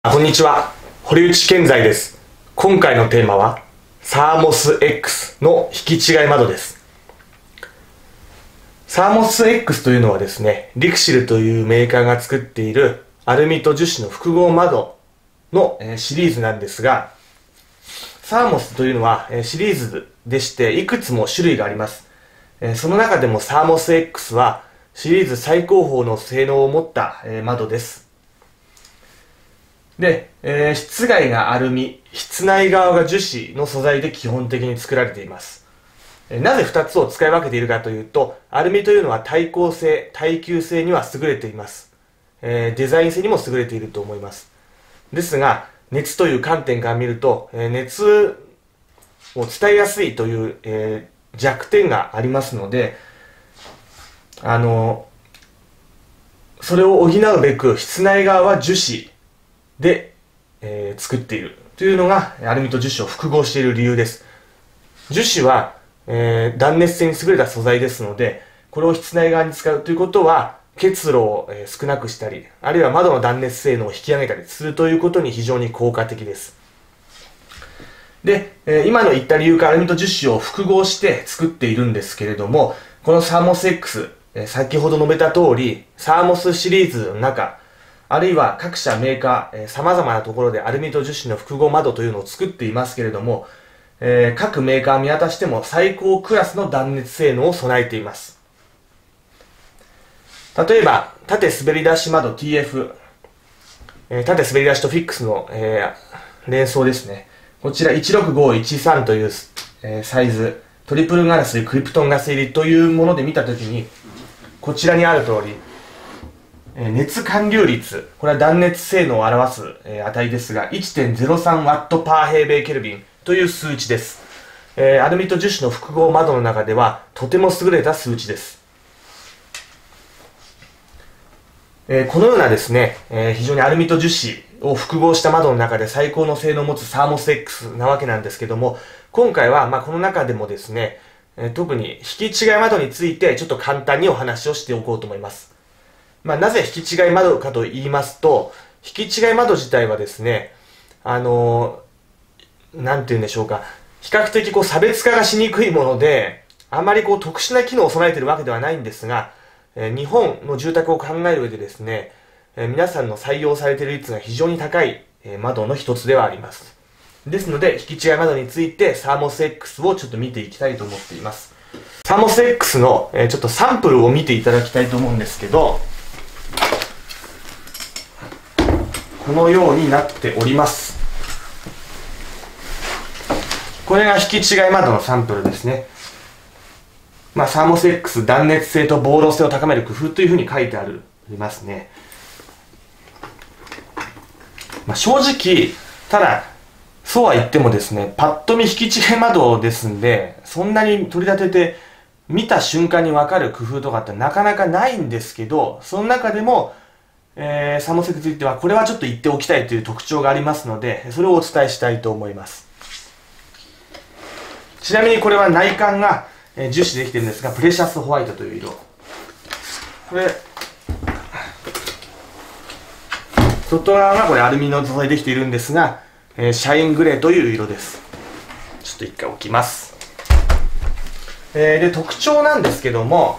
こんにちは、堀内健在です。今回のテーマはサーモス X の引き違い窓です。サーモス X というのはですね、リクシルというメーカーが作っているアルミと樹脂の複合窓のシリーズなんですが、サーモスというのはシリーズでしていくつも種類があります。その中でもサーモス X はシリーズ最高峰の性能を持った窓です。で、室外がアルミ、室内側が樹脂の素材で基本的に作られています。なぜ2つを使い分けているかというと、アルミというのは耐候性、耐久性には優れています。デザイン性にも優れていると思います。ですが、熱という観点から見ると、熱を伝えやすいという、弱点がありますので、それを補うべく室内側は樹脂で、作っているというのがアルミと樹脂を複合している理由です。樹脂は、断熱性に優れた素材ですので、これを室内側に使うということは結露を少なくしたり、あるいは窓の断熱性能を引き上げたりするということに非常に効果的です。で、今の言った理由からアルミと樹脂を複合して作っているんですけれども、このサーモス X、先ほど述べた通り、サーモスシリーズの中、あるいは各社メーカー、様々なところでアルミと樹脂の複合窓というのを作っていますけれども、各メーカー見渡しても最高クラスの断熱性能を備えています。例えば、縦滑り出し窓 TF、縦滑り出しとフィックスの、連想ですね。こちら16513という、サイズ、トリプルガラスクリプトンガス入りというもので見たときに、こちらにある通り、熱還流率、これは断熱性能を表す、値ですが、1.03 ワットパー平米ケルビンという数値です。アルミと樹脂の複合窓の中では、とても優れた数値です。このようなですね、非常にアルミと樹脂を複合した窓の中で最高の性能を持つサーモス X なわけなんですけども、今回はこの中でもですね、特に引き違い窓についてちょっと簡単にお話をしておこうと思います。なぜ引き違い窓かと言いますと、引き違い窓自体はですね、なんて言うんでしょうか、比較的差別化がしにくいもので、あまり特殊な機能を備えているわけではないんですが、日本の住宅を考える上でですね、皆さんの採用されている率が非常に高い窓の一つではあります。ですので、引き違い窓についてサーモス X をちょっと見ていきたいと思っています。サーモス X のちょっとサンプルを見ていただきたいと思うんですけど、このようになっております。これが引き違い窓のサンプルですね。サーモス X 断熱性と防漏性を高める工夫というふうに書いてありますね。正直、ただ、そうは言ってもですね、パッと見引き違い窓ですんで、そんなに取り立てて見た瞬間にわかる工夫とかってなかなかないんですけど、その中でも、サーモス X についてはこれはちょっと言っておきたいという特徴がありますので、それをお伝えしたいと思います。ちなみにこれは内観が樹脂でできているんですが、プレシャスホワイトという色。これ、外側がこれアルミの素材でできているんですが、シャイングレーという色です。ちょっと一回置きます。で、特徴なんですけども、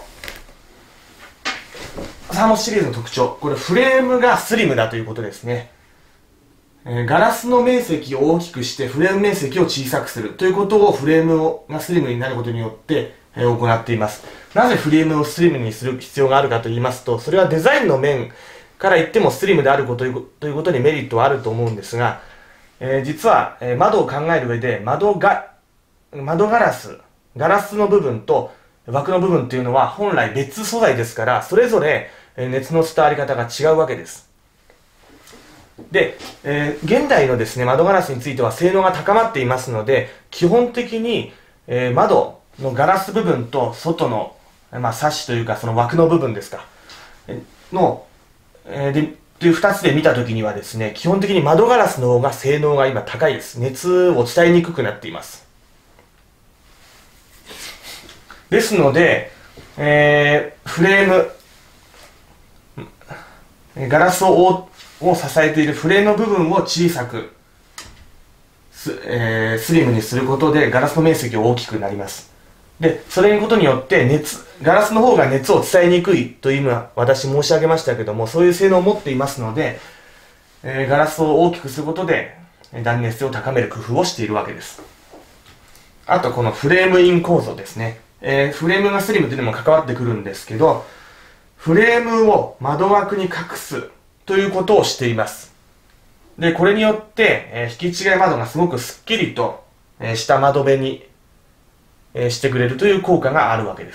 サーモスシリーズの特徴、これフレームがスリムだということですね。ガラスの面積を大きくしてフレーム面積を小さくするということをフレームがスリムになることによって行っています。なぜフレームをスリムにする必要があるかと言いますと、それはデザインの面から言ってもスリムであることということにメリットはあると思うんですが、実は窓を考える上で窓ガラスの部分と枠の部分というのは本来別素材ですから、それぞれ熱の伝わり方が違うわけです。で、現代のですね、窓ガラスについては性能が高まっていますので、基本的に、窓のガラス部分と外の、サッシというかその枠の部分ですか、という2つで見たときにはですね、基本的に窓ガラスの方が性能が今高いです。熱を伝えにくくなっています。ですので、フレーム、ガラスをを支えているフレームの部分を小さくスリムにすることでガラスの面積が大きくなります。で、それにことによってガラスの方が熱を伝えにくいと今私申し上げましたけども、そういう性能を持っていますので、ガラスを大きくすることで断熱性を高める工夫をしているわけです。あとこのフレームイン構造ですね。フレームがスリムというのも関わってくるんですけど、フレームを窓枠に隠すということをしています。で、これによって、引き違い窓がすごくすっきりと、した窓辺に、してくれるという効果があるわけです。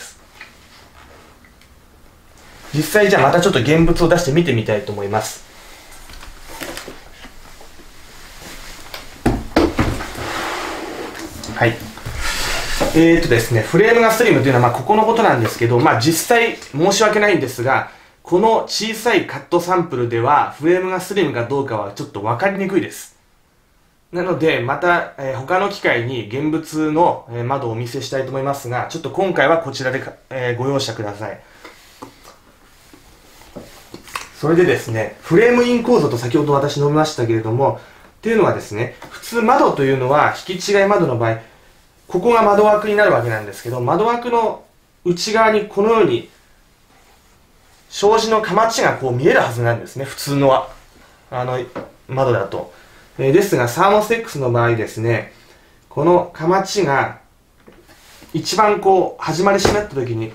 実際じゃあまたちょっと現物を出して見てみたいと思います。はい。ですね、フレームがスリムというのはここのことなんですけど、実際申し訳ないんですが、この小さいカットサンプルではフレームがスリムかどうかはちょっと分かりにくいです。なのでまた、他の機会に現物の、窓をお見せしたいと思いますが、ちょっと今回はこちらでご容赦ください。それでですね、フレームイン構造と先ほど私述べましたけれども、っていうのはですね、普通窓というのは引き違い窓の場合、ここが窓枠になるわけなんですけど、窓枠の内側にこのように障子のかまちがこう見えるはずなんですね、普通の窓だと。ですがサーモス X の場合ですね、このかまちが一番こう始まり閉まった時に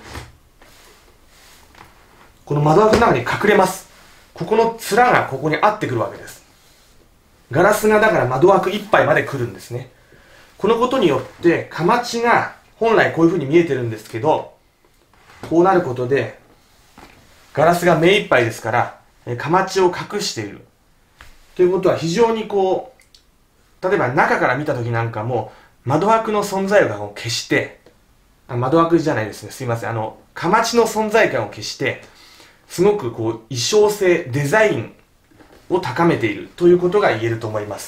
この窓枠の中に隠れます。ここの面がここに合ってくるわけです。ガラスがだから窓枠いっぱいまで来るんですね。このことによってかまちが本来こういうふうに見えてるんですけど、こうなることでガラスが目いっぱいですからかまちを隠しているということは、非常にこう例えば中から見た時なんかも窓枠の存在感を消して、窓枠じゃないですね、すいません、かまちの存在感を消してすごくこう意匠性、デザインを高めているということが言えると思います。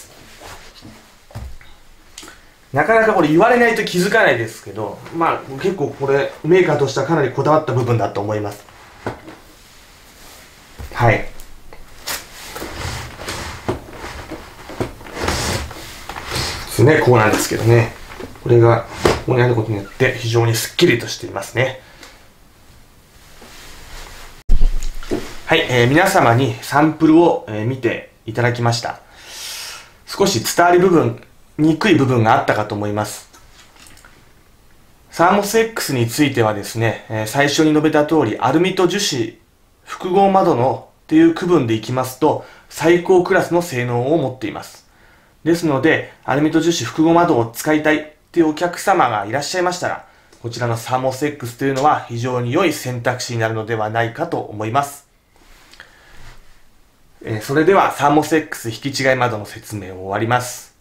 なかなかこれ言われないと気づかないですけど、結構これメーカーとしてはかなりこだわった部分だと思います。はい。ですね、こうなんですけどね。これがここにあることによって非常にすっきりとしていますね。はい、皆様にサンプルを、見ていただきました。少し伝わりにくい部分があったかと思います。サーモス X についてはですね、最初に述べた通りアルミと樹脂複合窓のっていう区分でいきますと最高クラスの性能を持っています。ですのでアルミと樹脂複合窓を使いたいっていうお客様がいらっしゃいましたら、こちらのサーモス X というのは非常に良い選択肢になるのではないかと思います。それではサーモス X 引き違い窓の説明を終わります。